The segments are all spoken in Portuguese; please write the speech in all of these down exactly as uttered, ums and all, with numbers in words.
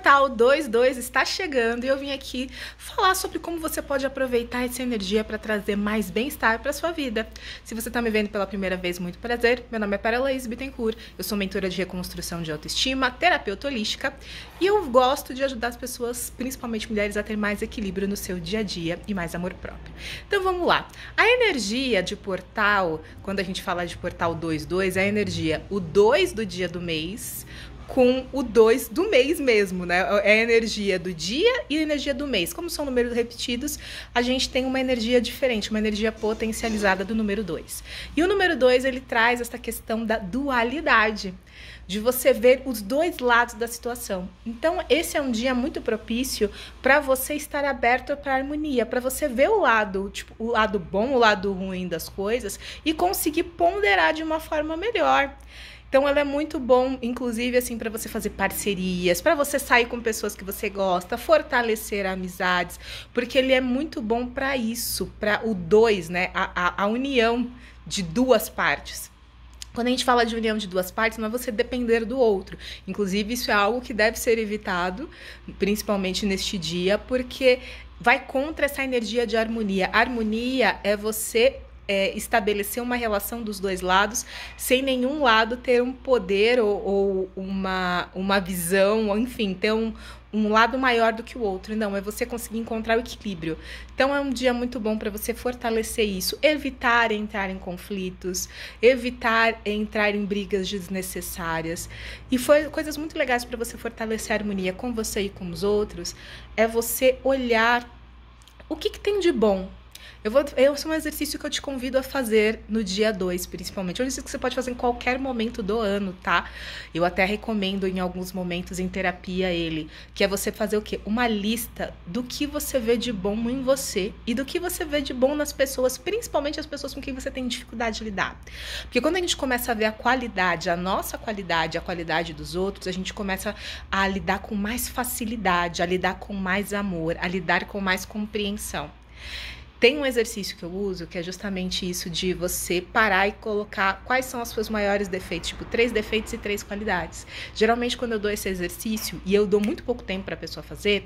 Portal dois ponto dois está chegando e eu vim aqui falar sobre como você pode aproveitar essa energia para trazer mais bem-estar para sua vida. Se você está me vendo pela primeira vez, muito prazer. Meu nome é Paralaís Bittencourt, eu sou mentora de reconstrução de autoestima, terapeuta holística e eu gosto de ajudar as pessoas, principalmente mulheres, a ter mais equilíbrio no seu dia a dia e mais amor próprio. Então vamos lá. A energia de portal, quando a gente fala de portal dois ponto dois, é a energia, o dois do dia do mês, com o dois do mês mesmo, né? É a energia do dia e a energia do mês. Como são números repetidos, a gente tem uma energia diferente, uma energia potencializada do número dois. E o número dois, ele traz essa questão da dualidade, de você ver os dois lados da situação. Então, esse é um dia muito propício para você estar aberto para a harmonia, para você ver o lado, tipo, o lado bom, o lado ruim das coisas e conseguir ponderar de uma forma melhor. Então, ela é muito bom, inclusive, assim, para você fazer parcerias, para você sair com pessoas que você gosta, fortalecer amizades, porque ele é muito bom para isso, para o dois, né? A, a, a união de duas partes. Quando a gente fala de união de duas partes, não é você depender do outro. Inclusive, isso é algo que deve ser evitado, principalmente neste dia, porque vai contra essa energia de harmonia. A harmonia é você É, estabelecer uma relação dos dois lados, sem nenhum lado ter um poder ou, ou uma, uma visão, ou, enfim, ter um, um lado maior do que o outro. Não, é você conseguir encontrar o equilíbrio. Então é um dia muito bom para você fortalecer isso, evitar entrar em conflitos, evitar entrar em brigas desnecessárias. E foi coisas muito legais para você fortalecer a harmonia com você e com os outros, é você olhar o que, que tem de bom. Eu vou, esse é um exercício que eu te convido a fazer no dia dois, principalmente. É um exercício que você pode fazer em qualquer momento do ano, tá? Eu até recomendo em alguns momentos em terapia ele, que é você fazer o quê? Uma lista do que você vê de bom em você e do que você vê de bom nas pessoas, principalmente as pessoas com quem você tem dificuldade de lidar. Porque quando a gente começa a ver a qualidade, a nossa qualidade, a qualidade dos outros, a gente começa a lidar com mais facilidade, a lidar com mais amor, a lidar com mais compreensão. Tem um exercício que eu uso, que é justamente isso de você parar e colocar quais são os seus maiores defeitos, tipo, três defeitos e três qualidades. Geralmente, quando eu dou esse exercício, e eu dou muito pouco tempo para a pessoa fazer,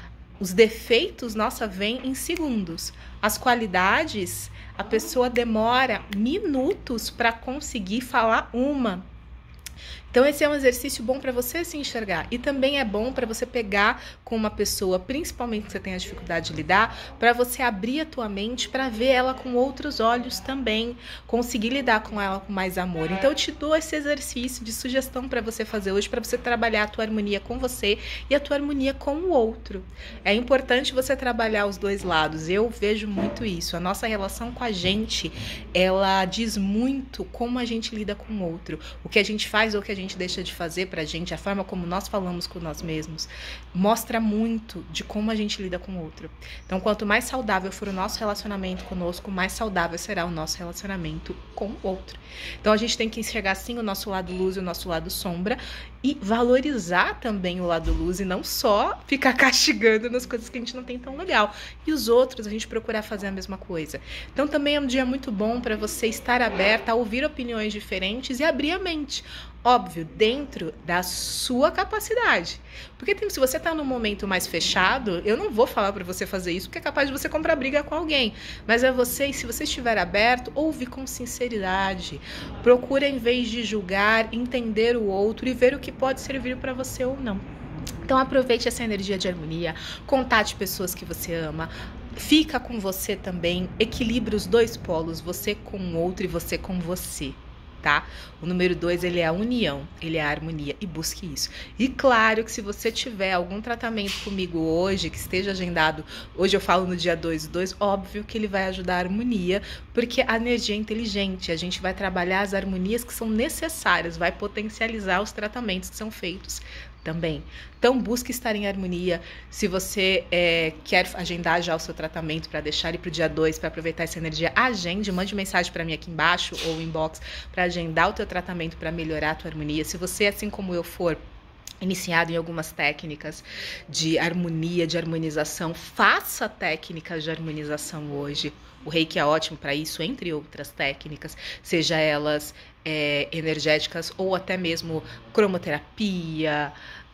os defeitos, nossa, vêm em segundos. As qualidades, a pessoa demora minutos para conseguir falar uma. Então, esse é um exercício bom para você se enxergar. E também é bom para você pegar com uma pessoa, principalmente que você tenha dificuldade de lidar, para você abrir a tua mente para ver ela com outros olhos também, conseguir lidar com ela com mais amor. Então, eu te dou esse exercício de sugestão para você fazer hoje, para você trabalhar a tua harmonia com você e a tua harmonia com o outro. É importante você trabalhar os dois lados. Eu vejo muito isso. A nossa relação com a gente, ela diz muito como a gente lida com o outro. O que a gente faz ou o que a gente deixa de fazer pra gente, a forma como nós falamos com nós mesmos, mostra muito de como a gente lida com o outro. Então, quanto mais saudável for o nosso relacionamento conosco, mais saudável será o nosso relacionamento com o outro. Então, a gente tem que enxergar sim o nosso lado luz e o nosso lado sombra e valorizar também o lado luz e não só ficar castigando nas coisas que a gente não tem tão legal. E os outros, a gente procurar fazer a mesma coisa. Então, também é um dia muito bom para você estar aberta a ouvir opiniões diferentes e abrir a mente. Óbvio, dentro da sua capacidade. Porque se você está num momento mais fechado, eu não vou falar para você fazer isso, porque é capaz de você comprar briga com alguém. Mas é você, e se você estiver aberto, ouve com sinceridade. Procura, em vez de julgar, entender o outro e ver o que pode servir para você ou não. Então aproveite essa energia de harmonia, contate pessoas que você ama, fica com você também, equilibre os dois polos, você com o outro e você com você. Tá? O número dois, ele é a união, ele é a harmonia e busque isso. E claro que se você tiver algum tratamento comigo hoje, que esteja agendado, hoje eu falo no dia dois do dois, óbvio que ele vai ajudar a harmonia, porque a energia é inteligente, a gente vai trabalhar as harmonias que são necessárias, vai potencializar os tratamentos que são feitos também. Então, busque estar em harmonia. Se você é, quer agendar já o seu tratamento para deixar ele para o dia dois, para aproveitar essa energia, agende, mande mensagem para mim aqui embaixo ou inbox para agendar o teu tratamento para melhorar a tua harmonia. Se você, assim como eu, for iniciado em algumas técnicas de harmonia, de harmonização, faça técnicas de harmonização hoje. O Reiki é ótimo para isso, entre outras técnicas, seja elas é, energéticas ou até mesmo cromoterapia,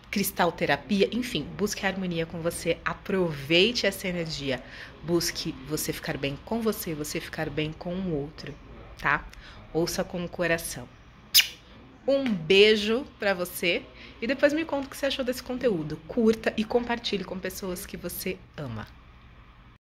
cristal terapia, enfim, busque harmonia com você, aproveite essa energia, busque você ficar bem com você, você ficar bem com o outro, tá? Ouça com o coração. Um beijo pra você e depois me conta o que você achou desse conteúdo. Curta e compartilhe com pessoas que você ama.